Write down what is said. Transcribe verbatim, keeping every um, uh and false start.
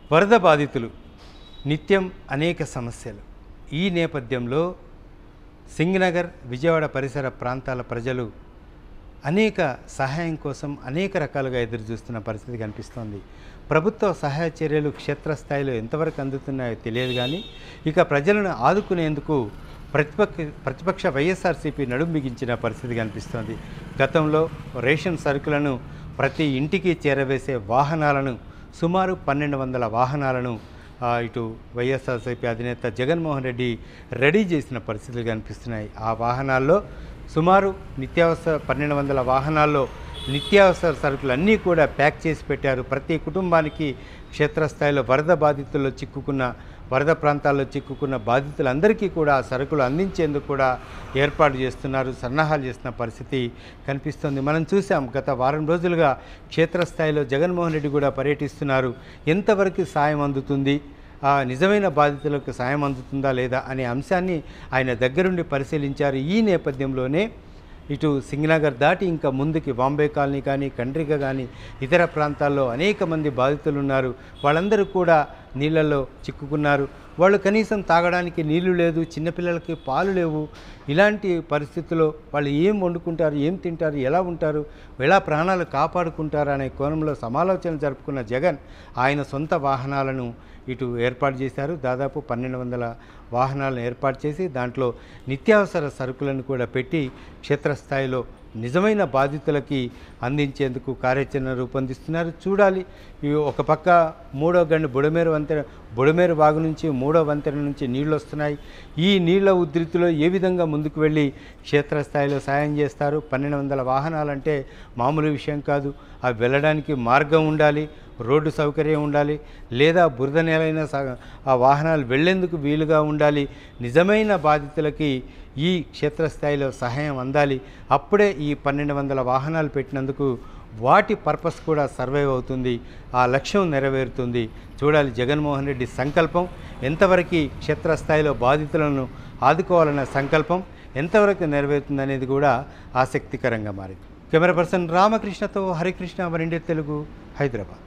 వరద బాధితులు నిత్యం అనేక సమస్యలు. ఈ నేపథ్యంలో సింగనగర్, విజయవాడ పరిసర ప్రాంతాల ప్రజలు అనేక సహాయం కోసం అనేక రకాలుగా ఎదురు చూస్తున్న పరిస్థితి కనిపిస్తోంది. ప్రభుత్వ సహాయ చర్యలు క్షేత్రస్థాయిలో ఎంతవరకు అందుతున్నాయో తెలియదు, కానీ ఇక ప్రజలను ఆదుకునేందుకు ప్రతిపక్ష ప్రతిపక్ష వైఎస్ఆర్సీపీ నడుం బిగించిన పరిస్థితి కనిపిస్తోంది. గతంలో రేషన్ సరుకులను ప్రతి ఇంటికి చేరవేసే వాహనాలను, సుమారు పన్నెండు వందల వాహనాలను ఇటు వైఎస్ఆర్సీపీ అధినేత జగన్మోహన్ రెడ్డి రెడీ చేసిన పరిస్థితులు కనిపిస్తున్నాయి. ఆ వాహనాల్లో సుమారు నిత్యావసర పన్నెండు వందల వాహనాల్లో నిత్యావసర సరుకులన్నీ కూడా ప్యాక్ చేసి పెట్టారు. ప్రతి కుటుంబానికి క్షేత్రస్థాయిలో వరద బాధితుల్లో చిక్కుకున్న వరద ప్రాంతాల్లో చిక్కుకున్న బాధితులందరికీ కూడా సరుకులు అందించేందుకు కూడా ఏర్పాటు చేస్తున్నారు, సన్నాహాలు చేస్తున్న పరిస్థితి కనిపిస్తుంది. మనం చూసాం గత వారం రోజులుగా క్షేత్రస్థాయిలో జగన్మోహన్ రెడ్డి కూడా పర్యటిస్తున్నారు. ఎంతవరకు సాయం అందుతుంది, నిజమైన బాధితులకు సాయం అందుతుందా లేదా అనే అంశాన్ని ఆయన దగ్గరుండి పరిశీలించారు. ఈ నేపథ్యంలోనే ఇటు సింగనగర్ దాటి ఇంకా ముందుకి బాంబే కాలనీ కానీ, కండ్రిక కానీ, ఇతర ప్రాంతాల్లో అనేక మంది బాధితులు ఉన్నారు. వాళ్ళందరూ కూడా నీళ్ళల్లో చిక్కుకున్నారు. వాళ్ళు కనీసం తాగడానికి నీళ్లు లేదు, చిన్నపిల్లలకి పాలు లేవు. ఇలాంటి పరిస్థితుల్లో వాళ్ళు ఏం వండుకుంటారు, ఏం తింటారు, ఎలా ఉంటారు, ఎలా ప్రాణాలు కాపాడుకుంటారు అనే కోణంలో సమాలోచన జరుపుకున్న జగన్ ఆయన సొంత వాహనాలను ఇటు ఏర్పాటు చేశారు. దాదాపు పన్నెండు వందల వాహనాలను ఏర్పాటు చేసి దాంట్లో నిత్యావసర సరుకులను కూడా పెట్టి క్షేత్రస్థాయిలో నిజమైన బాధితులకి అందించేందుకు కార్యాచరణ రూపొందిస్తున్నారు. చూడాలి. ఒక పక్క మూడో గండి బుడమేరు వంతెన బుడమేరు వాగు నుంచి మూడో వంతెన నుంచి నీళ్ళు వస్తున్నాయి. ఈ నీళ్ల ఉధృతిలో ఏ విధంగా ముందుకు వెళ్ళి క్షేత్రస్థాయిలో సాయం చేస్తారు. పన్నెండు వందల వాహనాలంటే మామూలు విషయం కాదు. అవి వెళ్ళడానికి మార్గం ఉండాలి, రోడ్డు సౌకర్యం ఉండాలి, లేదా బురద నేలైన ఆ వాహనాలు వెళ్లేందుకు వీలుగా ఉండాలి. నిజమైన బాధితులకి ఈ క్షేత్రస్థాయిలో సహాయం అందాలి. అప్పుడే ఈ పన్నెండు వందల వాహనాలు పెట్టినందుకు వాటి పర్పస్ కూడా సర్వైవ్ అవుతుంది, ఆ లక్ష్యం నెరవేరుతుంది. చూడాలి జగన్మోహన్ రెడ్డి సంకల్పం ఎంతవరకు క్షేత్రస్థాయిలో బాధితులను ఆదుకోవాలన్న సంకల్పం ఎంతవరకు నెరవేరుతుంది అనేది కూడా ఆసక్తికరంగా మారింది. కెమెరా పర్సన్ రామకృష్ణతో హరికృష్ణ, వన్ ఇండియా తెలుగు, హైదరాబాద్.